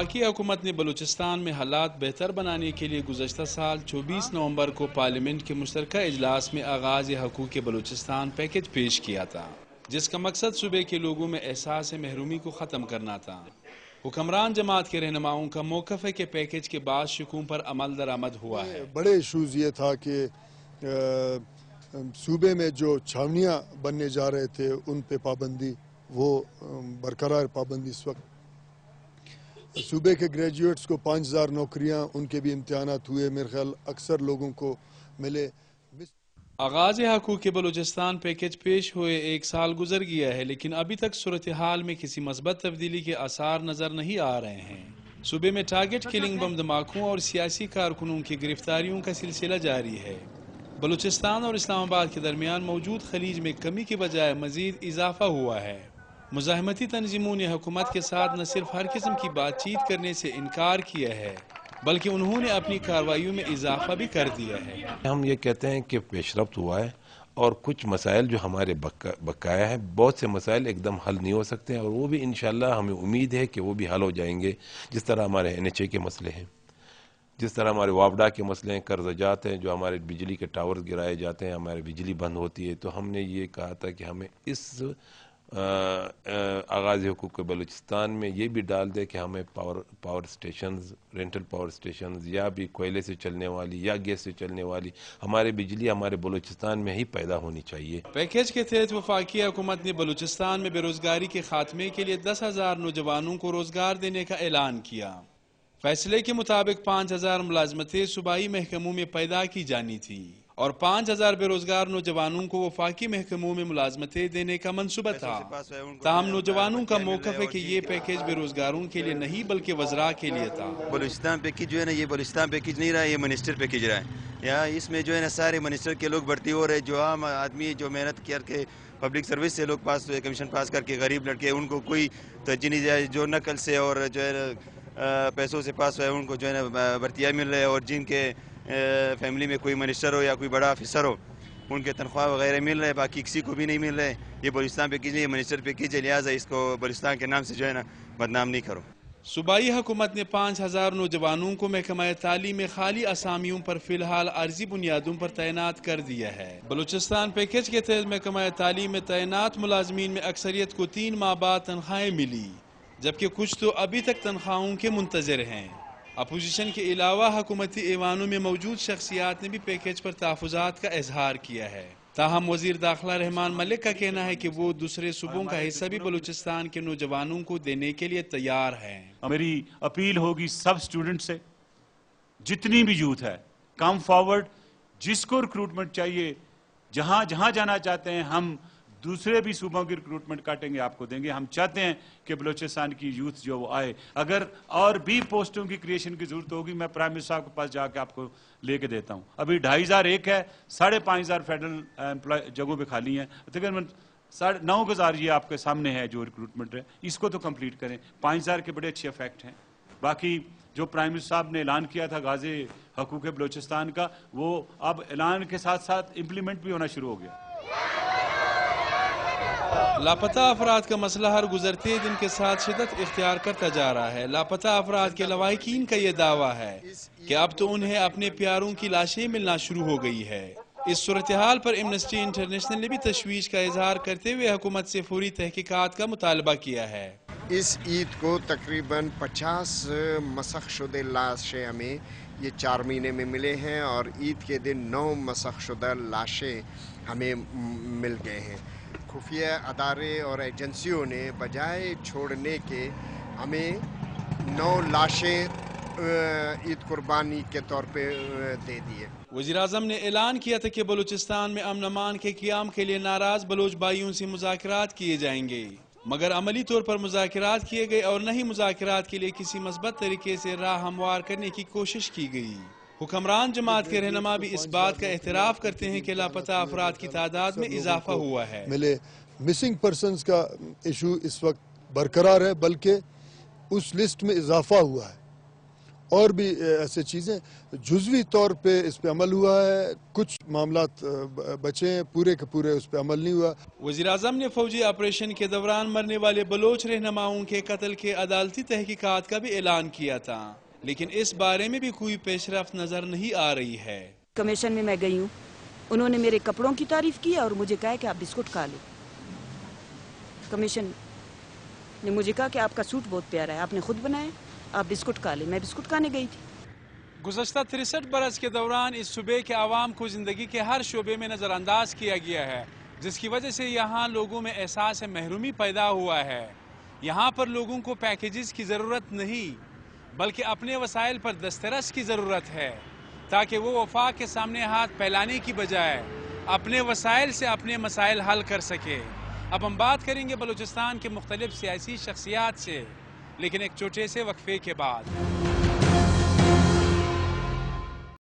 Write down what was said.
وفاقی حکومت نے بلوچستان میں حالات بہتر بنانے کے لیے گزشتہ سال 24 نومبر کو پارلیمنٹ کے مشترکہ اجلاس میں آغاز حقوق بلوچستان پیکج پیش کیا تھا، جس کا مقصد صوبے کے لوگوں میں احساس محرومی کو ختم کرنا تھا۔ حکمران جماعت کے رہنماؤں کا موقف ہے کہ پیکج کے بعد شکوم پر عمل درآمد ہوا ہے۔ بڑے ایشوز یہ تھا کہ صوبے میں جو چھاونیاں بننے جا رہے تھے ان پہ پابندی، وہ برقرار پابندی اس وقت۔ صوبے کے گریجویٹس کو 5000 نوکریاں، ان کے بھی امتحانات ہوئے، میرے خیال اکثر لوگوں کو ملے۔ آغاز حقوق بلوچستان پیکج پیش ہوئے 1 سال گزر گیا ہے، لیکن ابھی تک صورتحال میں کسی مثبت تبدیلی کے آثار نظر نہیں آ رہے ہیں۔ صوبے میں ٹارگٹ کلنگ، بم دھماکوں اور سیاسی کارکنوں کی گرفتاریوں کا سلسلہ جاری ہے۔ بلوچستان اور اسلام آباد کے درمیان موجود خلیج میں کمی کے بجائے مزید اضافہ ہوا ہے۔ مزاحمتی تنظیموں نے حکومت کے ساتھ نہ صرف ہر قسم کی بات چیت کرنے سے انکار کیا ہے، بلکہ انہوں نے اپنی کارروائیوں میں اضافہ بھی کر دیا ہے۔ ہم یہ کہتے ہیں کہ پیش رفت ہوا ہے اور کچھ مسائل جو ہمارے بقایا ہیں، بہت سے مسائل ایک دم حل نہیں ہو سکتے ہیں، اور وہ بھی انشاءاللہ ہمیں امید ہے کہ وہ بھی حل ہو جائیں گے۔ جس طرح ہمارے NHA کے مسئلے ہیں، جس طرح ہمارے وابڈا کے مسئلے ہیں، قرض جات ہیں، جو ہمارے بجلی کے ٹاورز گرائے جاتے ہیں، ہمارے بجلی بند ہوتی ہے، تو ہم نے یہ کہا تھا کہ ہمیں اس آغاز حقوق بلوچستان میں یہ بھی ڈال دے کہ ہمیں power stations, rental power stations, یا بھی کوئلے سے چلنے والی یا گیس سے چلنے والی ہمارے بجلی ہمارے بلوچستان میں ہی پیدا ہونی چاہیے۔ پیکج کے تحت وفاقی حکومت نے بلوچستان میں بے روزگاری کے خاتمے کے لیے 10,000 نوجوانوں کو روزگار دینے کا اعلان کیا۔ فیصلے کے مطابق 5,000 ملازمتیں صوبائی محکموں میں پیدا کی جانی تھی اور 5,000 بے روزگار نوجوانوں کو وفاقی محکموں میں ملازمتیں دینے کا منصوبہ تھا۔ تاہم نوجوانوں کا موقف ہے کہ یہ پیکج بے روزگاروں کے لیے نہیں بلکہ وزراء کے لیے تھا۔ بلوچستان پیکج جو ہے نا، یہ بلوچستان پیکج نہیں رہا، یہ منسٹر پیکج رہا ہے۔ یہاں اس میں جو ہے نا سارے منسٹر کے لوگ بھرتی ہو رہے، جو عام آدمی جو محنت کر کے پبلک سروس سے لوگ پاس ہوئے، کمیشن پاس کر کے، غریب لڑکے، ان کو کوئی توجہ نہیں دیا۔ جو نقل سے اور جو ہے پیسوں سے پاس ہوئے ان کو جو ہے نا بھرتیاں مل رہے، اور جن کے فیملی میں کوئی منسٹر ہو یا کوئی بڑا آفیسر ہو ان کے تنخواہ وغیرہ مل رہے، باقی کسی کو بھی نہیں مل رہے۔ یہ بلوچستان پیکج نہیں، یہ منسٹر پیکج ہے، لہٰذا اس کو بلوچستان کے نام سے جو ہے نا بدنام نہیں کرو۔ صوبائی حکومت نے 5,000 نوجوانوں کو محکمہ تعلیم میں خالی اسامیوں پر فی الحال عارضی بنیادوں پر تعینات کر دیا ہے۔ بلوچستان پیکج کے تحت محکمہ تعلیم میں تعینات ملازمین میں اکثریت کو 3 ماہ بعد تنخواہیں ملی، جبکہ کچھ تو ابھی تک تنخواہوں کے منتظر ہیں۔ اپوزیشن کے علاوہ حکومتی ایوانوں میں موجود شخصیات نے بھی پیکج پر تحفظات کا اظہار کیا ہے۔ تاہم وزیر داخلہ رحمان ملک کا کہنا ہے کہ وہ دوسرے صوبوں کا حصہ بھی بلوچستان کے نوجوانوں کو دینے کے لیے تیار ہیں۔ میری اپیل ہوگی سب سٹوڈنٹ سے، جتنی بھی یوتھ ہے، کم فارورڈ، جس کو ریکروٹمنٹ چاہیے، جہاں جانا چاہتے ہیں، ہم دوسرے بھی صوبوں کی ریکروٹمنٹ کاٹیں گے، آپ کو دیں گے۔ ہم چاہتے ہیں کہ بلوچستان کی یوتھ جو وہ آئے۔ اگر اور بھی پوسٹوں کی کریشن کی ضرورت ہوگی، میں پرائم منسٹر صاحب کے پاس جا کے آپ کو لے کے دیتا ہوں۔ ابھی 2,500 ایک ہے، 5,500 فیڈرل جگہوں پہ خالی ہیں، تقریباً 9,000 یہ آپ کے سامنے ہے جو ریکروٹمنٹ ہے، اس کو تو کمپلیٹ کریں۔ 5,000 کے بڑے اچھے افیکٹ ہیں۔ باقی جو پرائم منسٹر صاحب نے اعلان کیا تھا غازی حقوق بلوچستان کا، وہ اب اعلان کے ساتھ ساتھ امپلیمنٹ بھی ہونا شروع ہو گیا۔ لاپتہ افراد کا مسئلہ ہر گزرتے دن کے ساتھ شدت اختیار کرتا جا رہا ہے۔ لاپتہ افراد کے لواحقین کا یہ دعویٰ ہے کہ اب تو انہیں اپنے پیاروں کی لاشیں ملنا شروع ہو گئی ہے۔ اس صورتحال پر ایمنسٹی انٹرنیشنل نے بھی تشویش کا اظہار کرتے ہوئے حکومت سے فوری تحقیقات کا مطالبہ کیا ہے۔ اس عید کو تقریباً 50 مسخ شدہ لاشیں ہمیں یہ 4 مہینے میں ملے ہیں، اور عید کے دن 9 مسخ شدہ لاشیں ہمیں مل گئے ہیں۔ خفیہ ادارے اور ایجنسیوں نے بجائے چھوڑنے کے ہمیں 9 لاشیں عید قربانی کے طور پہ دے دیے۔ وزیراعظم نے اعلان کیا تھا کہ بلوچستان میں امن امان کے قیام کے لیے ناراض بلوچ بھائیوں سے مذاکرات کیے جائیں گے، مگر عملی طور پر مذاکرات کیے گئے اور نہ ہی مذاکرات کے لیے کسی مثبت طریقے سے راہ ہموار کرنے کی کوشش کی گئی۔ حکمران جماعت کے رہنما بھی اس بات کا اعتراف کرتے ہیں کہ لاپتہ افراد کی تعداد میں اضافہ ہوا ہے۔ ملے مسنگ پرسنز کا ایشو اس وقت برقرار ہے، بلکہ اس لسٹ میں اضافہ ہوا ہے، اور بھی ایسے چیزیں جزوی طور پہ اس پہ عمل ہوا ہے، کچھ معاملات بچے ہیں، پورے کے پورے اس پہ عمل نہیں ہوا۔ وزیر اعظم نے فوجی آپریشن کے دوران مرنے والے بلوچ رہنماؤں کے قتل کے عدالتی تحقیقات کا بھی اعلان کیا تھا، لیکن اس بارے میں بھی کوئی پیش رفت نظر نہیں آ رہی ہے۔ کمیشن میں گئی ہوں، انہوں نے میرے کپڑوں کی تعریف کی اور مجھے کہا کہ آپ بسکٹ کھا لیں۔ کمیشن نے مجھے کہا کہ آپ کا سوٹ بہت پیارا ہے، آپ نے خود بنایا، آپ بسکٹ کھا لیں۔ میں بسکٹ کھانے گئی تھی۔ گزشتہ 63 برس کے دوران اس صوبے کے عوام کو زندگی کے ہر شعبے میں نظر انداز کیا گیا ہے، جس کی وجہ سے یہاں لوگوں میں احساس محرومی پیدا ہوا ہے۔ یہاں پر لوگوں کو پیکیجز کی ضرورت نہیں، بلکہ اپنے وسائل پر دسترس کی ضرورت ہے، تاکہ وہ وفاق کے سامنے ہاتھ پھیلانے کی بجائے اپنے وسائل سے اپنے مسائل حل کر سکے۔ اب ہم بات کریں گے بلوچستان کے مختلف سیاسی شخصیات سے، لیکن ایک چھوٹے سے وقفے کے بعد۔